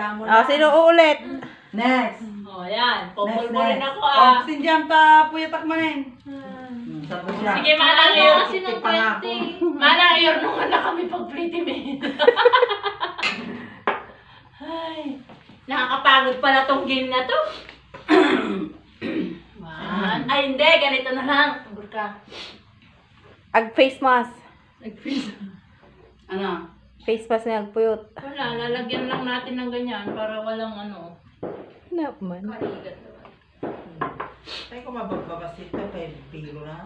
mo na. Sino uulit? Next. Yan. Pupulbo rin ako Sinjam ta puyatak manin. Sige, manang iyon. Manang iyon nung na kami pag-pretty me. Ay, nakakapagod pala tong game na to. Ay, hindi. Ganito na lang. Tugod ka. Ag-face mask. Ano? Face mask na nagpuyot. Wala, lalagyan lang natin ng ganyan para walang ano. Naman. Kaligat naman. Ay, kung mabagbabasit ka, kay Pilo na.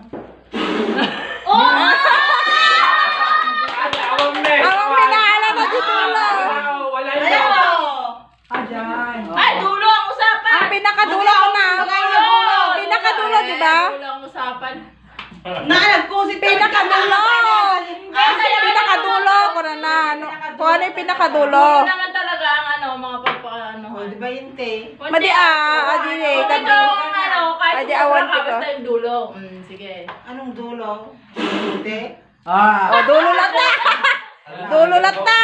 Ang minahala na si Dulo. Wala yun. Ay, dulo ang usapan! Ang pinakadulo ko na. Pinakadulo, di ba? Dulo ang usapan. Naalag ko si Pinakadulo! Pinakadulo ko na. Kung ano yung pinakadulo? Hindi naman talaga ang ano, mga pagpaano. Di ba yun, te? Madi adile. Kung ito ang ano, kahit Adi, sobra awan ka, ko. basta yung dulo. Sige. Anong dulo? Te? Dulo lang na. Dulo lang na.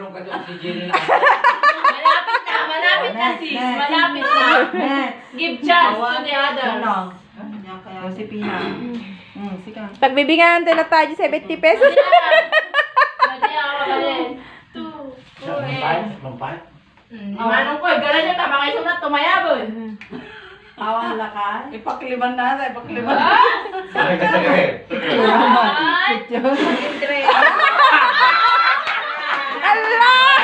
Malapit na sis. Malapit na. Give chance to the others. Yan kaya si Pina. Sika. Pagbibigyan natin na tayo 70 pesos. Madi ako kabalin. 2, 4, 8. Manong ko, gala niya tama kayo sunat, tumayabon. Awan lakas. Ipakliban na sa ipakliban. Sakay ka sakay. Allah!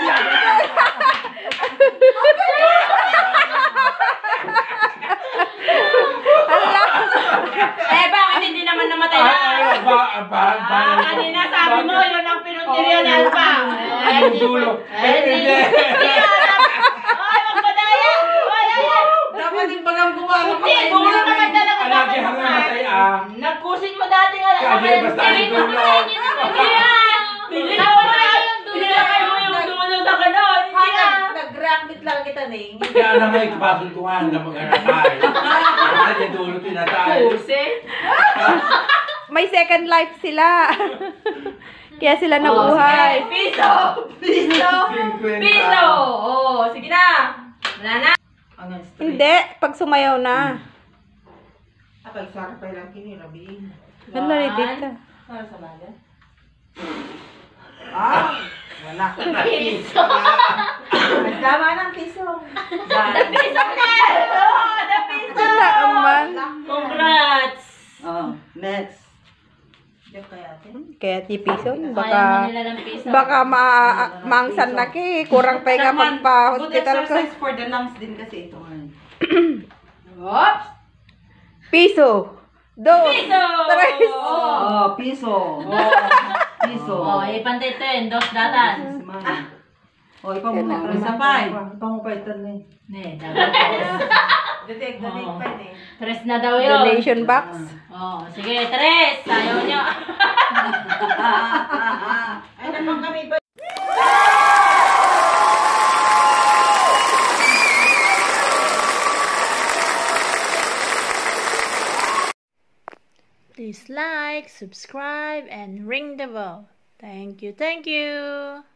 Bakit hindi naman namatay na? Kanina sabi mo, yun ang pinuntirya ni Alpa. Dulo. Hindi. Ay, magpadaya. Dapat yung bagang gumawa ka. Hindi, dulo naman talaga. Alagi hanggang namatay Nagkusin mo dati nga. Kasi basta ang dulo. Hindi na kayo yung dulo sa ganon. Hindi na. Nag-rockbit lang kita, Ning. Kaya na may kapasol ko nga na mag-aratay. Kasi dulo tinatay. Kusin? May second life sila. Kaya sila nabuhay. Piso! Sige na. Wala na. Hindi, pag sumayaw na. Apay, sarap pa lang kini, Rabi. Hala, dito. Para sa baga. Wala. Piso! Tama ng piso. The piso na! The piso! Wala naman. Congrats! Next. Diyan kaya ate. Kaya tipison, Kaya mo baka nila ng piso. mangsan na ki. Kurang pa nga Good pagpa-hospital ko. exercise for the lungs din kasi ito. Oops! Piso. Dos. Piso! Tres. Piso. Piso. Ipantay ito yun. Dos datan. Ipamukha. Sabay. Ipamukaitan na Ne, dapat. Detect pa yun eh. Tres na daw yun. Donation box. Sige, tres. Ayaw nyo. Ay, naman kami ba? Please like, subscribe, and ring the bell. Thank you.